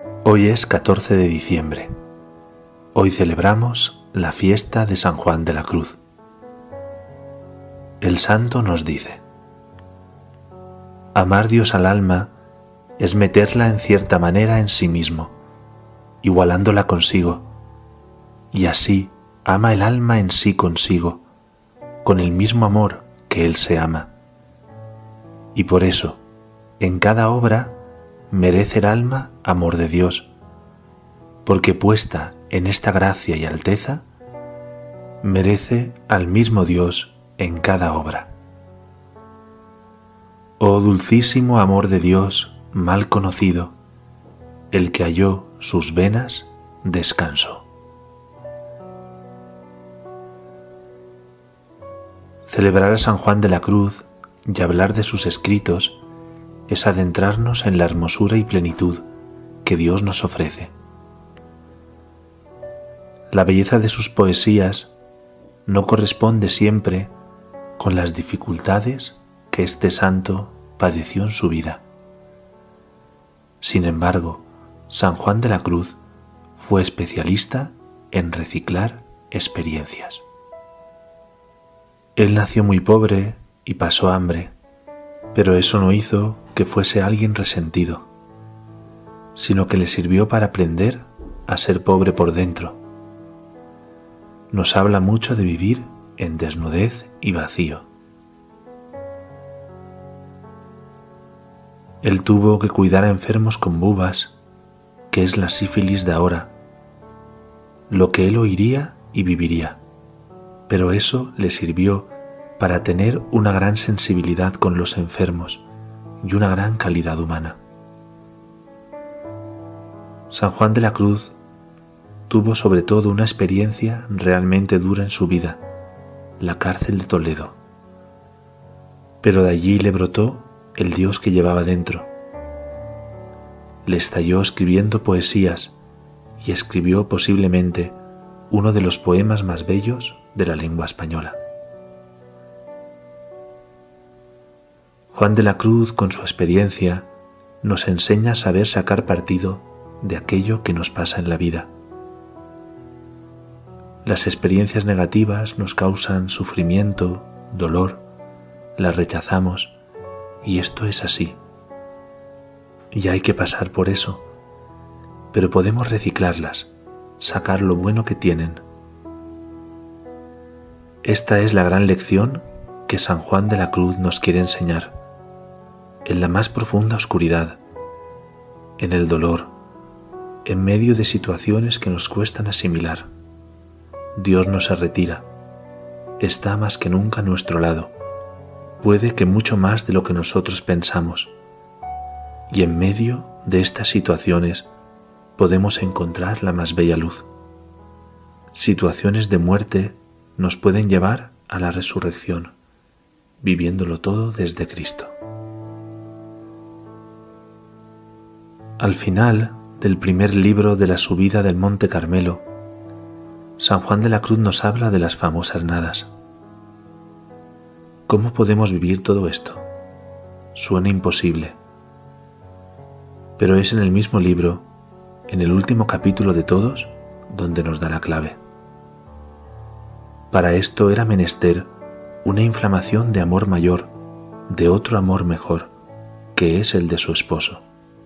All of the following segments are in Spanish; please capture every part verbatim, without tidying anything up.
Hoy es catorce de diciembre. Hoy celebramos la fiesta de San Juan de la Cruz. El santo nos dice: amar Dios al alma es meterla en cierta manera en sí mismo, igualándola consigo, y así ama el alma en sí consigo, con el mismo amor que Él se ama. Y por eso, en cada obra, merece el alma amor de Dios, porque puesta en esta gracia y alteza, merece al mismo Dios en cada obra. Oh dulcísimo amor de Dios mal conocido, el que halló sus venas descanso. Celebrar a San Juan de la Cruz y hablar de sus escritos es adentrarnos en la hermosura y plenitud que Dios nos ofrece. La belleza de sus poesías no corresponde siempre con las dificultades que este santo padeció en su vida. Sin embargo, San Juan de la Cruz fue especialista en reciclar experiencias. Él nació muy pobre y pasó hambre, pero eso no hizo que fuese alguien resentido, sino que le sirvió para aprender a ser pobre por dentro. Nos habla mucho de vivir en desnudez y vacío. Él tuvo que cuidar a enfermos con bubas, que es la sífilis de ahora, lo que él oiría y viviría, pero eso le sirvió para tener una gran sensibilidad con los enfermos y una gran calidad humana. San Juan de la Cruz tuvo sobre todo una experiencia realmente dura en su vida, la cárcel de Toledo. Pero de allí le brotó el Dios que llevaba dentro. Le estalló escribiendo poesías y escribió posiblemente uno de los poemas más bellos de la lengua española. Juan de la Cruz, con su experiencia, nos enseña a saber sacar partido de aquello que nos pasa en la vida. Las experiencias negativas nos causan sufrimiento, dolor, las rechazamos, y esto es así. Y hay que pasar por eso, pero podemos reciclarlas, sacar lo bueno que tienen. Esta es la gran lección que San Juan de la Cruz nos quiere enseñar. En la más profunda oscuridad, en el dolor, en medio de situaciones que nos cuestan asimilar, Dios no se retira, está más que nunca a nuestro lado, puede que mucho más de lo que nosotros pensamos, y en medio de estas situaciones podemos encontrar la más bella luz. Situaciones de muerte nos pueden llevar a la resurrección, viviéndolo todo desde Cristo. Al final del primer libro de la subida del Monte Carmelo, San Juan de la Cruz nos habla de las famosas nadas. ¿Cómo podemos vivir todo esto? Suena imposible. Pero es en el mismo libro, en el último capítulo de todos, donde nos da la clave. Para esto era menester una inflamación de amor mayor, de otro amor mejor, que es el de su esposo.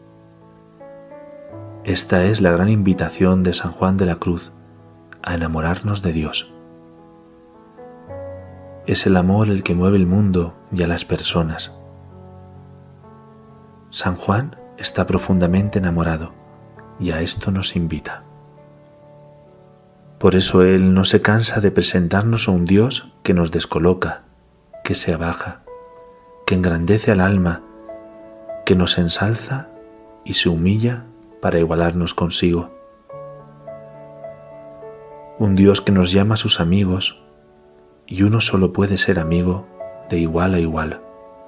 Esta es la gran invitación de San Juan de la Cruz, a enamorarnos de Dios. Es el amor el que mueve el mundo y a las personas. San Juan está profundamente enamorado y a esto nos invita. Por eso él no se cansa de presentarnos a un Dios que nos descoloca, que se abaja, que engrandece al alma, que nos ensalza y se humilla para igualarnos consigo. Un Dios que nos llama a sus amigos, y uno solo puede ser amigo de igual a igual.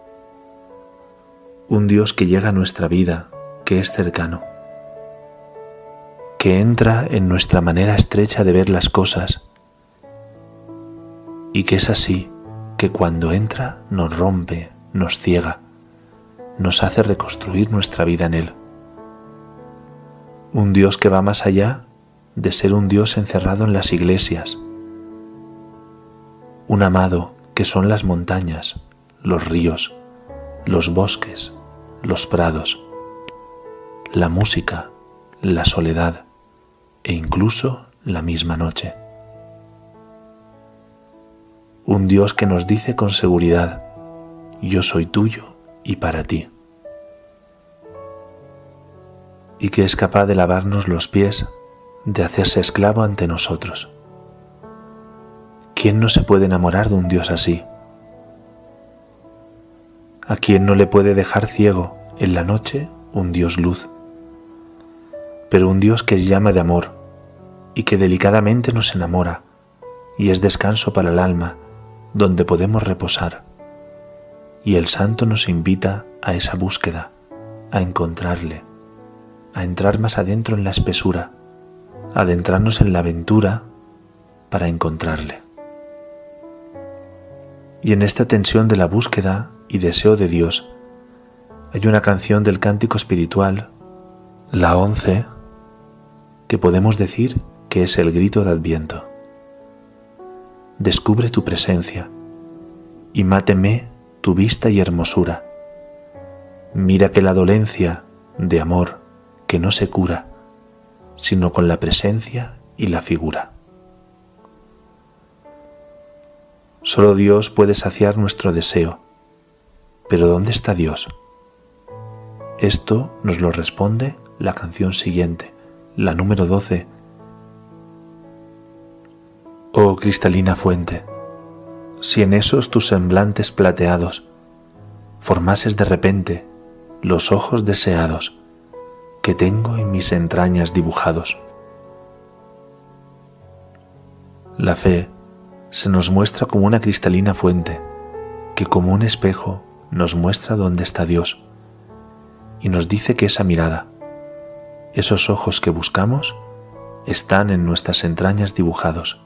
Un Dios que llega a nuestra vida, que es cercano, que entra en nuestra manera estrecha de ver las cosas, y que es así que cuando entra nos rompe, nos ciega, nos hace reconstruir nuestra vida en Él. Un Dios que va más allá de ser un Dios encerrado en las iglesias. Un amado que son las montañas, los ríos, los bosques, los prados, la música, la soledad e incluso la misma noche. Un Dios que nos dice con seguridad: yo soy tuyo y para ti. Y que es capaz de lavarnos los pies, de hacerse esclavo ante nosotros. ¿Quién no se puede enamorar de un Dios así? ¿A quién no le puede dejar ciego en la noche un Dios luz? Pero un Dios que es llama de amor y que delicadamente nos enamora y es descanso para el alma donde podemos reposar. Y el santo nos invita a esa búsqueda, a encontrarle, a entrar más adentro en la espesura, a adentrarnos en la aventura para encontrarle. Y en esta tensión de la búsqueda y deseo de Dios, hay una canción del cántico espiritual, la once, que podemos decir que es el grito de Adviento. Descubre tu presencia y máteme tu vista y hermosura. Mira que la dolencia de amor que no se cura, sino con la presencia y la figura. Solo Dios puede saciar nuestro deseo. Pero ¿dónde está Dios? Esto nos lo responde la canción siguiente, la número doce. Oh cristalina fuente, si en esos tus semblantes plateados formases de repente los ojos deseados que tengo en mis entrañas dibujados. La fe se nos muestra como una cristalina fuente que como un espejo nos muestra dónde está Dios y nos dice que esa mirada, esos ojos que buscamos, están en nuestras entrañas dibujados.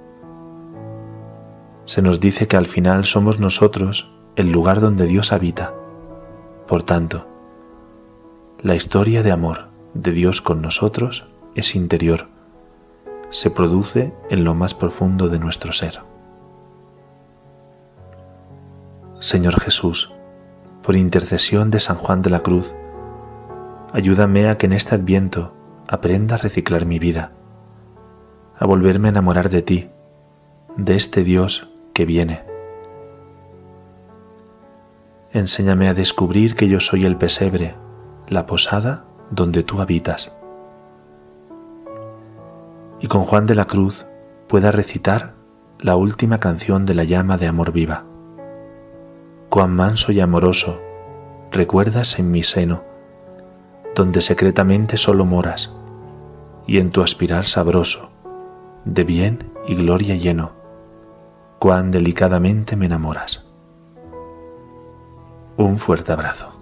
Se nos dice que al final somos nosotros el lugar donde Dios habita. Por tanto, la historia de amor de Dios con nosotros es interior, se produce en lo más profundo de nuestro ser. Señor Jesús, por intercesión de San Juan de la Cruz, ayúdame a que en este Adviento aprenda a reciclar mi vida, a volverme a enamorar de ti, de este Dios que viene. Enséñame a descubrir que yo soy el pesebre, la posada donde tú habitas. Y con Juan de la Cruz pueda recitar la última canción de la llama de amor viva. Cuán manso y amoroso recuerdas en mi seno, donde secretamente solo moras, y en tu aspirar sabroso, de bien y gloria lleno, cuán delicadamente me enamoras. Un fuerte abrazo.